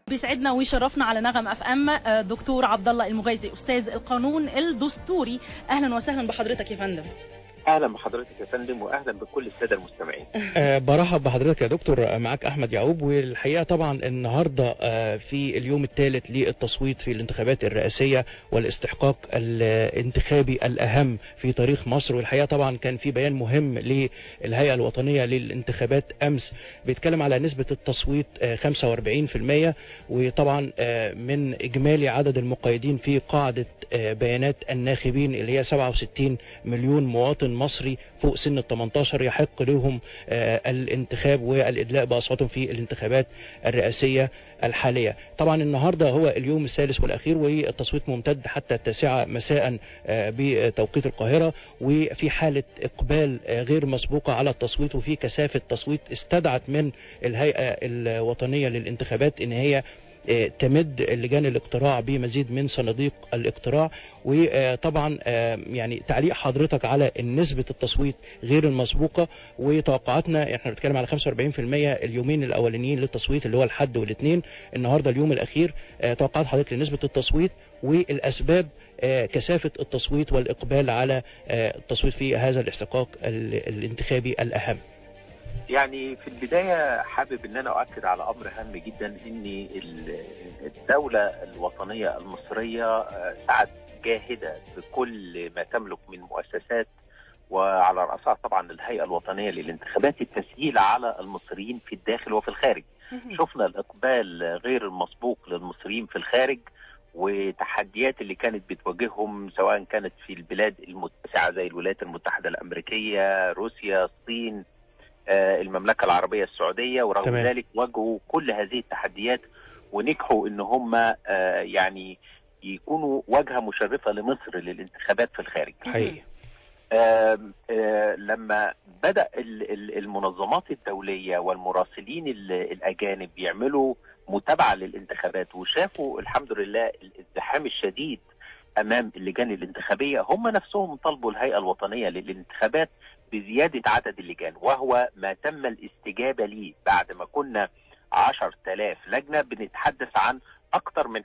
بيسعدنا ويشرفنا على نغم اف ام دكتور عبد الله المغيثي، استاذ القانون الدستوري. اهلا وسهلا بحضرتك يا فندم. اهلا بحضرتك يا فندم، واهلا بكل الساده المستمعين. برحب بحضرتك يا دكتور، معاك احمد يعقوب. والحقيقه طبعا النهارده في اليوم الثالث للتصويت في الانتخابات الرئاسيه والاستحقاق الانتخابي الاهم في تاريخ مصر. والحقيقه طبعا كان في بيان مهم للهيئه الوطنيه للانتخابات امس بيتكلم على نسبه التصويت 45%، وطبعا من اجمالي عدد المقيدين في قاعده بيانات الناخبين اللي هي 67 مليون مواطن مصري فوق سن ال 18 يحق لهم الانتخاب والادلاء باصواتهم في الانتخابات الرئاسيه الحاليه. طبعا النهارده هو اليوم الثالث والاخير، والتصويت ممتد حتى 9 مساء بتوقيت القاهره، وفي حاله اقبال غير مسبوقه على التصويت، وفي كثافه تصويت استدعت من الهيئه الوطنيه للانتخابات ان هي تمد لجان الاقتراع بمزيد من صناديق الاقتراع. وطبعا يعني تعليق حضرتك على نسبة التصويت غير المسبوقة وتوقعاتنا. احنا بنتكلم على 45% اليومين الاولانيين للتصويت اللي هو الحد والاثنين، النهارده اليوم الاخير. توقعات حضرتك لنسبة التصويت والاسباب كثافة التصويت والاقبال على التصويت في هذا الاستحقاق الانتخابي الاهم. يعني في البداية حابب ان انا اؤكد على امر هام جدا، ان الدولة الوطنية المصرية سعت جاهدة بكل ما تملك من مؤسسات، وعلى رأسها طبعا الهيئة الوطنية للانتخابات، التسهيل على المصريين في الداخل وفي الخارج. شفنا الاقبال غير المسبوق للمصريين في الخارج، وتحديات اللي كانت بتواجههم سواء كانت في البلاد المتسعة زي الولايات المتحدة الامريكية، روسيا، الصين، المملكة العربية السعودية، ورغم ذلك واجهوا كل هذه التحديات ونجحوا ان هم يعني يكونوا واجهة مشرفة لمصر للانتخابات في الخارج. حقيقي. لما بدأ المنظمات الدولية والمراسلين الأجانب يعملوا متابعة للانتخابات وشافوا الحمد لله الازدحام الشديد أمام اللجان الانتخابية، هم نفسهم طلبوا الهيئة الوطنية للانتخابات بزيادة عدد اللجان، وهو ما تم الاستجابة ليه بعد ما كنا 10,000 لجنة بنتحدث عن أكثر من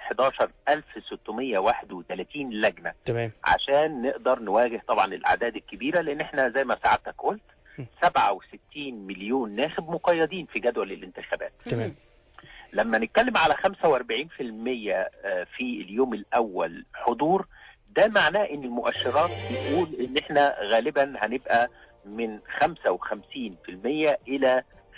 11,631 لجنة. تمام. عشان نقدر نواجه طبعا الأعداد الكبيرة، لأن احنا زي ما سعادتك قلت 67 مليون ناخب مقيدين في جدول الانتخابات. تمام. لما نتكلم على 45% في اليوم الأول حضور، ده معناه ان المؤشرات بتقول ان احنا غالبا هنبقى من 55% الى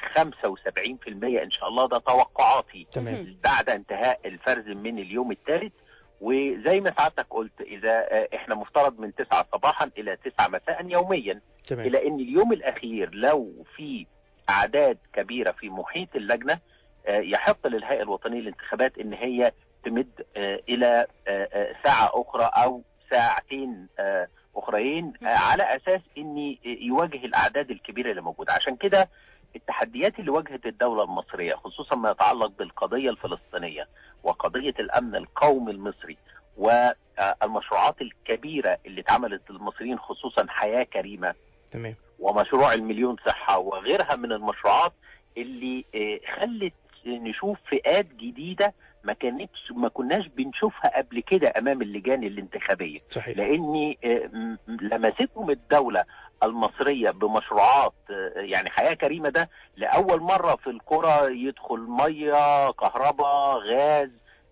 75% ان شاء الله. ده توقعاتي. تمام. بعد انتهاء الفرز من اليوم الثالث. وزي ما سعادتك قلت، اذا احنا مفترض من 9 صباحا الى 9 مساء يوميا. تمام. الى ان اليوم الاخير لو في اعداد كبيرة في محيط اللجنة، يحق للهيئة الوطنية للانتخابات ان هي تمد الى ساعة اخرى او ساعتين اخرين، على اساس ان يواجه الاعداد الكبيرة اللي موجودة. عشان كده التحديات اللي واجهت الدولة المصرية خصوصا ما يتعلق بالقضية الفلسطينية وقضية الامن القومي المصري والمشروعات الكبيرة اللي اتعملت للمصريين، خصوصا حياة كريمة. تمام. ومشروع المليون صحة وغيرها من المشروعات اللي خلت نشوف فئات جديدة ما كناش بنشوفها قبل كده امام اللجان الانتخابية. صحيح. لان لمستهم الدولة المصرية بمشروعات يعني حياة كريمة، ده لأول مرة في القرى يدخل مية، كهرباء، غاز،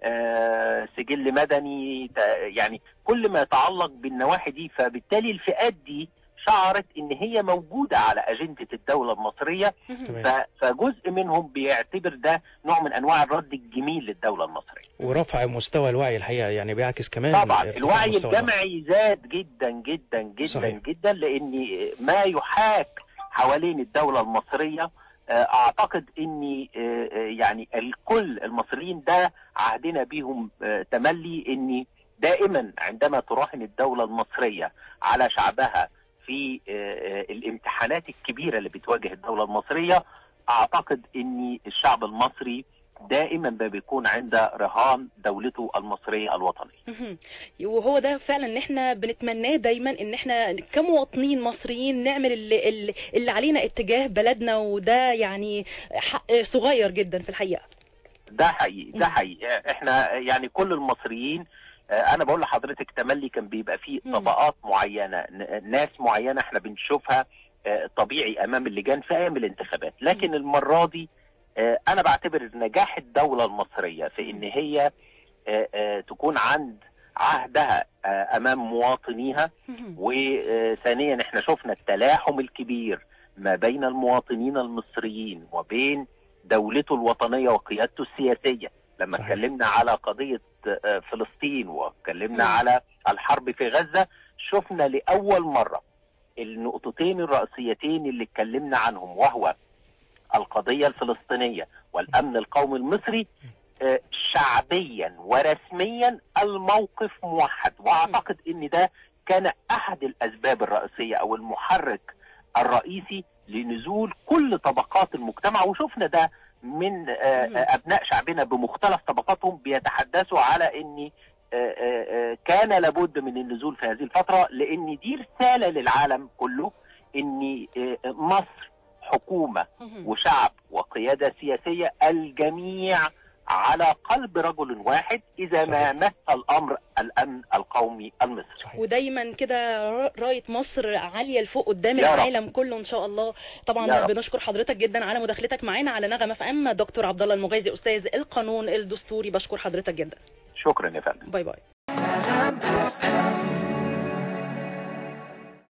سجل مدني، يعني كل ما يتعلق بالنواحي دي. فبالتالي الفئات دي شعرت ان هي موجودة على اجندة الدولة المصرية، فجزء منهم بيعتبر ده نوع من انواع الرد الجميل للدولة المصرية ورفع مستوى الوعي. الحقيقة يعني بيعكس كمان طبعا الوعي الجمعي زاد جدا جدا جدا. صحيح. جدا، لان ما يحاك حوالين الدولة المصرية اعتقد ان يعني الكل المصريين ده عهدنا بيهم تملي، ان دائما عندما تراهن الدولة المصرية على شعبها في الامتحانات الكبيرة اللي بتواجه الدولة المصرية، اعتقد ان الشعب المصري دائما ما بيكون عند رهان دولته المصرية الوطنية. وهو ده فعلا ان احنا بنتمناه دايما، ان احنا كمواطنين مصريين نعمل اللي علينا اتجاه بلدنا، وده يعني حق صغير جدا في الحقيقة. ده حقيقي، ده حقيقي. احنا يعني كل المصريين، انا بقول لحضرتك تملي كان بيبقى فيه طبقات معينه، ناس معينه احنا بنشوفها طبيعي امام اللجان في ايام الانتخابات، لكن المره دي انا بعتبر نجاح الدوله المصريه في ان هي تكون عند عهدها امام مواطنيها. وثانيا احنا شفنا التلاحم الكبير ما بين المواطنين المصريين وبين دولته الوطنية وقيادته السياسية. لما اتكلمنا على قضية فلسطين واتكلمنا على الحرب في غزة، شفنا لأول مرة النقطتين الرئيسيتين اللي اتكلمنا عنهم، وهو القضية الفلسطينية والأمن القومي المصري، شعبيا ورسميا الموقف موحد. واعتقد ان ده كان احد الاسباب الرئيسية او المحرك الرئيسي لنزول كل طبقات المجتمع. وشفنا ده من ابناء شعبنا بمختلف طبقاتهم بيتحدثوا على ان كان لابد من النزول في هذه الفترة، لان دي رسالة للعالم كله ان مصر حكومة وشعب وقيادة سياسية الجميع على قلب رجل واحد إذا ما مس الأمر الأمن القومي المصري. ودايما كده راية مصر عالية لفوق قدام العالم كله إن شاء الله. طبعا بنشكر حضرتك جدا على مداخلتك معانا على نغم اف ام. دكتور عبد الله المغيزي أستاذ القانون الدستوري، بشكر حضرتك جدا. شكرا يا فندم. باي باي.